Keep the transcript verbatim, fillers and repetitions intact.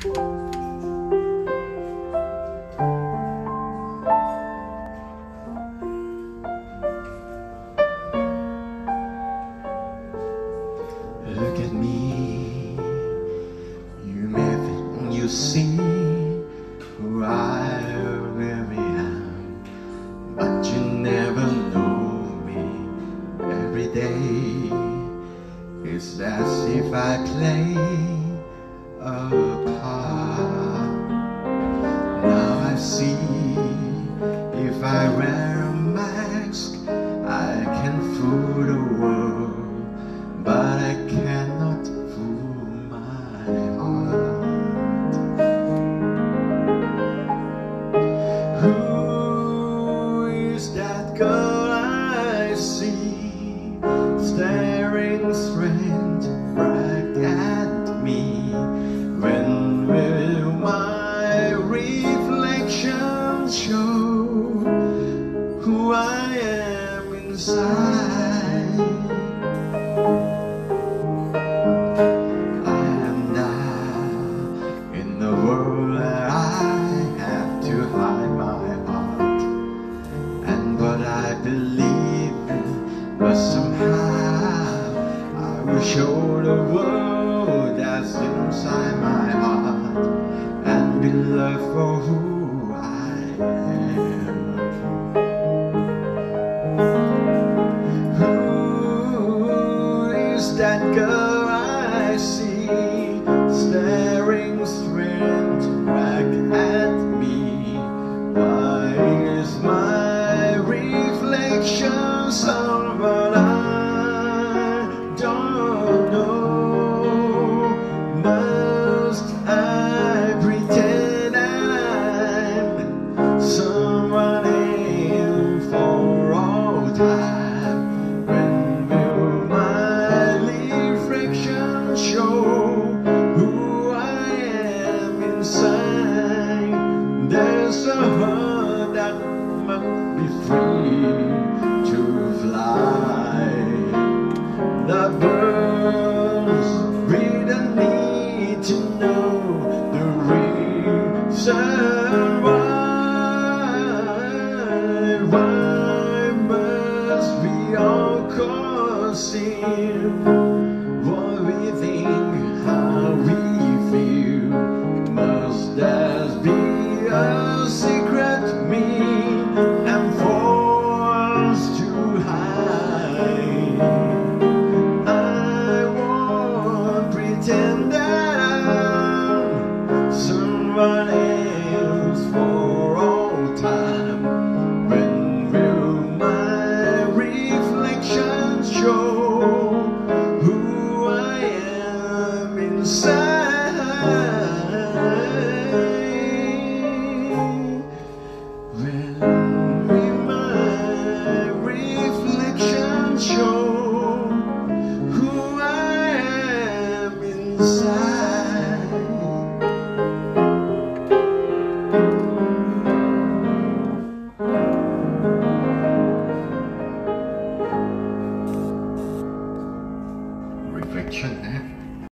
Look at me, you may you see who I really am, but you never know me. Every day it's as if I play a part. Now I see, if I wear a mask, I can fool the world, but I cannot fool my heart. Who is that girl I see, staring straight right at me? When will my reflection show who I am inside? I am now in the world where I have to hide my heart and what I believe in, but somehow I will show the world that's inside my heart and be loved for who I am. Who is that girl I see, staring straight back at me? Why is my reflection someone I don't know? Must I pretend I'm someone else for all time? When will my reflection show who I am inside? There's a heart that must be free to fly. The birds really need to know the reason why. Why must we all conceal what we think, how we feel? Must there be a secret me and forced to hide? I won't pretend that I'm someone else for all time. When will my reflection show